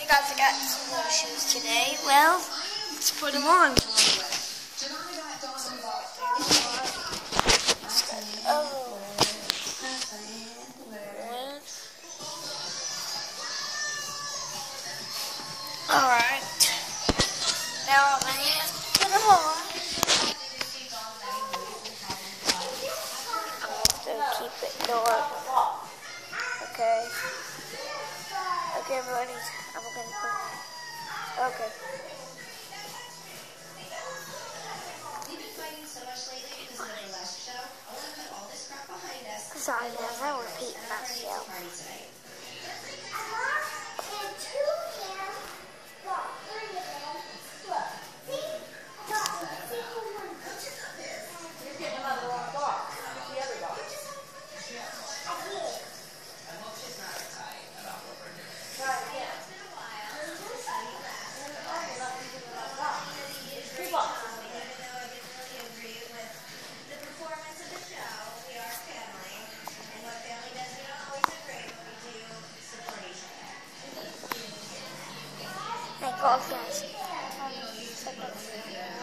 guys, I got some new shoes today. Well, let's put them on. Alright. Now I'm going to have to put them on. I'm going to keep it dark. Okay. Okay, everybody. I'm going to put them on. Okay. Sorry guys, I'm repeating myself. Thank God, guys.